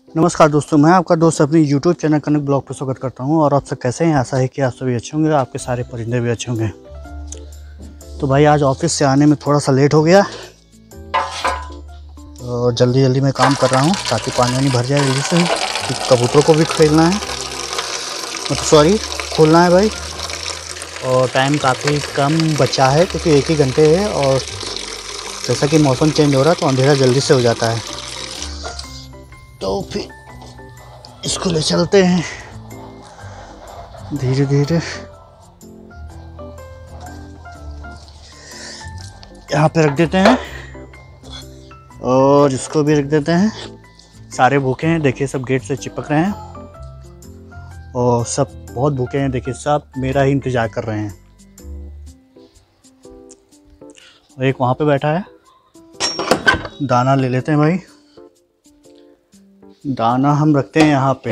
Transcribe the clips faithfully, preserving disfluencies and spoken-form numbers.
नमस्कार दोस्तों, मैं आपका दोस्त अपनी यूट्यूब चैनल कनक ब्लॉग पर स्वागत करता हूं। और आप सब कैसे हैं? आशा है कि आप सभी अच्छे होंगे, आपके सारे परिंदे भी अच्छे होंगे। तो भाई आज ऑफिस से आने में थोड़ा सा लेट हो गया और जल्दी जल्दी मैं काम कर रहा हूं ताकि पानी वानी भर जाए जल्दी से, क्योंकि कबूतरों को भी खेलना है, मतलब सॉरी खोलना है भाई। और टाइम काफ़ी कम बचा है क्योंकि एक ही घंटे है और जैसा कि मौसम चेंज हो रहा है तो अंधेरा जल्दी से हो जाता है। तो फिर इसको ले चलते हैं धीरे धीरे। यहाँ पे रख देते हैं और इसको भी रख देते हैं। सारे भूखे हैं, देखिए सब गेट से चिपक रहे हैं और सब बहुत भूखे हैं। देखिए सब मेरा ही इंतज़ार कर रहे हैं। और एक वहाँ पे बैठा है। दाना ले लेते हैं भाई। दाना हम रखते हैं यहाँ पे।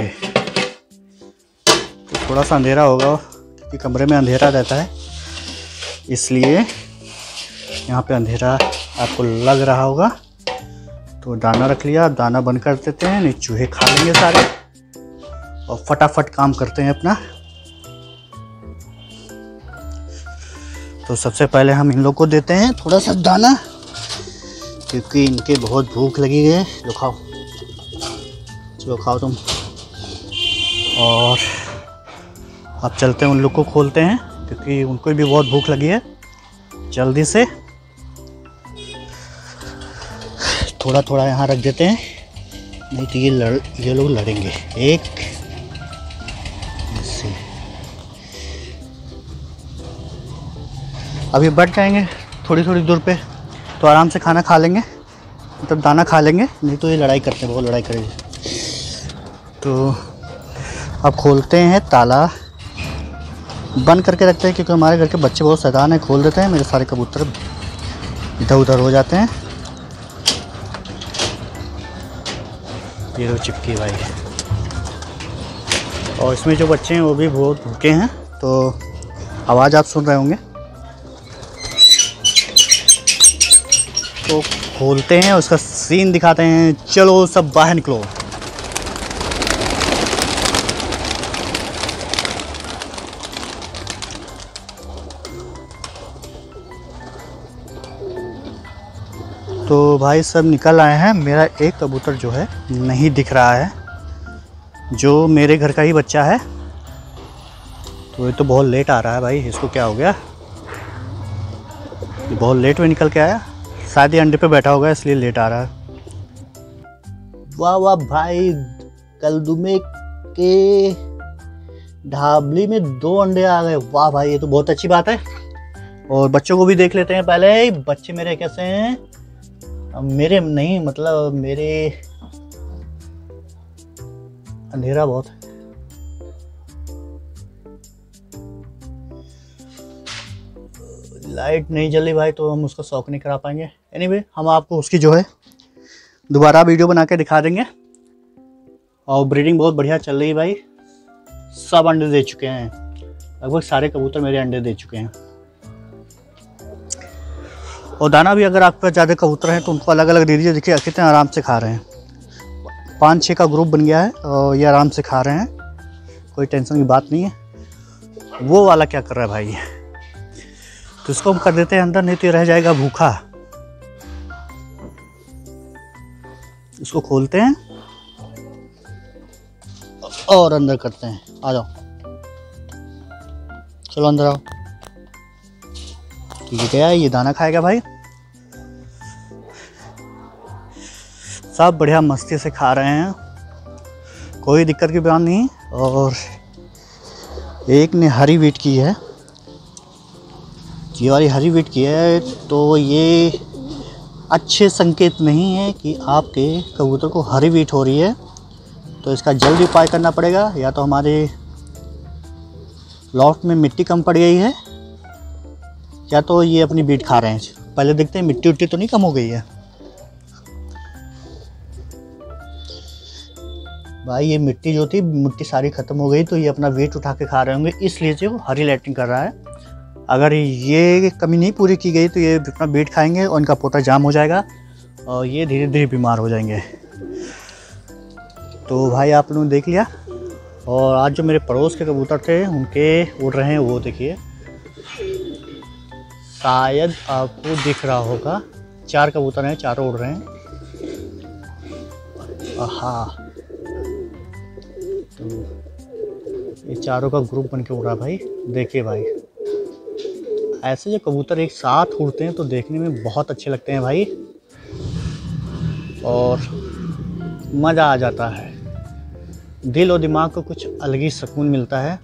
तो थोड़ा सा अंधेरा होगा क्योंकि कमरे में अंधेरा रहता है, इसलिए यहाँ पे अंधेरा आपको लग रहा होगा। तो दाना रख लिया, दाना बंद कर देते हैं, नहीं चूहे खा लेंगे सारे। और फटाफट काम करते हैं अपना। तो सबसे पहले हम इन लोग को देते हैं थोड़ा सा दाना, क्योंकि इनके बहुत भूख लगी है। लो खाओ, चलो खाओ तुम। और अब चलते हैं उन लोग को खोलते हैं क्योंकि उनको भी बहुत भूख लगी है। जल्दी से थोड़ा थोड़ा यहाँ रख देते हैं, नहीं तो ये लड़ ये लोग लड़ेंगे। एक ऐसे अभी बढ़ जाएंगे थोड़ी थोड़ी दूर पे तो आराम से खाना खा लेंगे, मतलब दाना खा लेंगे, नहीं तो ये लड़ाई करते हैं, बहुत लड़ाई करेंगे। तो अब खोलते हैं, ताला बंद करके रखते हैं क्योंकि हमारे घर के बच्चे बहुत शैतान हैं। खोल देते हैं, मेरे सारे कबूतर इधर उधर हो जाते हैं। ये तो चिपकी भाई। और इसमें जो बच्चे हैं वो भी बहुत भूखे हैं, तो आवाज़ आप सुन रहे होंगे। तो खोलते हैं, उसका सीन दिखाते हैं। चलो सब बाहर निकलो। तो भाई सब निकल आए हैं। मेरा एक कबूतर जो है नहीं दिख रहा है, जो मेरे घर का ही बच्चा है। तो ये तो बहुत लेट आ रहा है भाई, इसको क्या हो गया? ये बहुत लेट में निकल के आया, शायद ये अंडे पे बैठा होगा इसलिए लेट आ रहा है। वाह वाह भाई, कलदुमे के ढाबली में दो अंडे आ गए। वाह भाई, ये तो बहुत अच्छी बात है। और बच्चों को भी देख लेते हैं पहले। बच्चे मेरे कैसे हैं? मेरे नहीं, मतलब मेरे अंधेरा बहुत है। लाइट नहीं जली भाई तो हम उसका शौक नहीं करा पाएंगे। एनीवे हम आपको उसकी जो है दोबारा वीडियो बना के दिखा देंगे। और ब्रीडिंग बहुत बढ़िया चल रही है भाई। सब अंडे दे चुके हैं, लगभग सारे कबूतर मेरे अंडे दे चुके हैं। और दाना भी अगर आपके पास ज़्यादा कबूतर हैं तो उनको अलग अलग दे दीजिए। देखिए कितने आराम से खा रहे हैं। पाँच छः का ग्रुप बन गया है और ये आराम से खा रहे हैं, कोई टेंशन की बात नहीं है। वो वाला क्या कर रहा है भाई? तो इसको हम कर देते हैं अंदर, नहीं तो ये रह जाएगा भूखा। इसको खोलते हैं और अंदर करते हैं। आ जाओ, चलो अंदर आओ। ठीक है, ये दाना खाएगा भाई। सब बढ़िया मस्ती से खा रहे हैं, कोई दिक्कत की बात नहीं। और एक ने हरी वीट की है, ये वाली हरी वीट की है, तो ये अच्छे संकेत नहीं है कि आपके कबूतर को हरी वीट हो रही है। तो इसका जल्दी उपाय करना पड़ेगा। या तो हमारे लॉफ्ट में मिट्टी कम पड़ गई है, या तो ये अपनी बीट खा रहे हैं। पहले देखते हैं मिट्टी उट्टी तो नहीं कम हो गई है भाई। ये मिट्टी जो थी, मिट्टी सारी ख़त्म हो गई, तो ये अपना वेट उठा के खा रहे होंगे, इसलिए से वो हरी लैट्रिन कर रहा है। अगर ये कमी नहीं पूरी की गई तो ये अपना बीट खाएंगे और इनका पोटा जाम हो जाएगा और ये धीरे धीरे बीमार हो जाएंगे। तो भाई आप लोगों ने देख लिया। और आज जो मेरे पड़ोस के कबूतर थे उनके उड़ रहे हैं, वो देखिए, शायद आपको दिख रहा होगा। चार कबूतर हैं, चारों उड़ रहे हैं। हाँ, तो ये चारों का ग्रुप बन के उड़ रहा है भाई। देखिए भाई, ऐसे जो कबूतर एक साथ उड़ते हैं तो देखने में बहुत अच्छे लगते हैं भाई, और मज़ा आ जाता है। दिल और दिमाग को कुछ अलग ही सुकून मिलता है।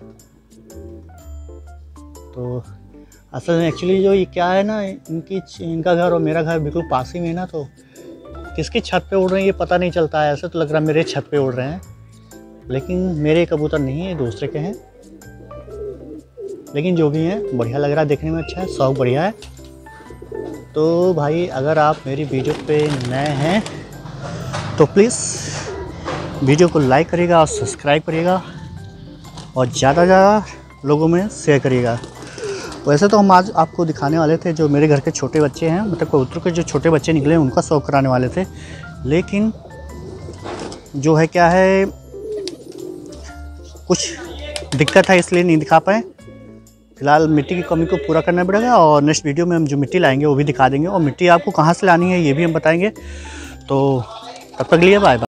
तो असल में एक्चुअली जो ये क्या है ना, इनकी इनका घर और मेरा घर बिल्कुल पास ही में है ना, तो किसकी छत पे उड़ रहे हैं ये पता नहीं चलता है। ऐसे तो लग रहा है मेरे छत पे उड़ रहे हैं, लेकिन मेरे कबूतर नहीं है, दूसरे के हैं। लेकिन जो भी हैं बढ़िया लग रहा है, देखने में अच्छा है, शौक बढ़िया है। तो भाई अगर आप मेरी वीडियो पे नए हैं तो प्लीज़ वीडियो को लाइक करिएगा और सब्सक्राइब करिएगा, और ज़्यादा से ज़्यादा लोगों में शेयर करिएगा। वैसे तो हम आज आपको दिखाने वाले थे जो मेरे घर के छोटे बच्चे हैं, मतलब कबूतर के जो छोटे बच्चे निकले उनका शौक कराने वाले थे, लेकिन जो है क्या है, कुछ दिक्कत है इसलिए नहीं दिखा पाए। फिलहाल मिट्टी की कमी को पूरा करना पड़ेगा, और नेक्स्ट वीडियो में हम जो मिट्टी लाएंगे वो भी दिखा देंगे, और मिट्टी आपको कहाँ से लानी है ये भी हम बताएंगे। तो तब तक लिए बाय बाय।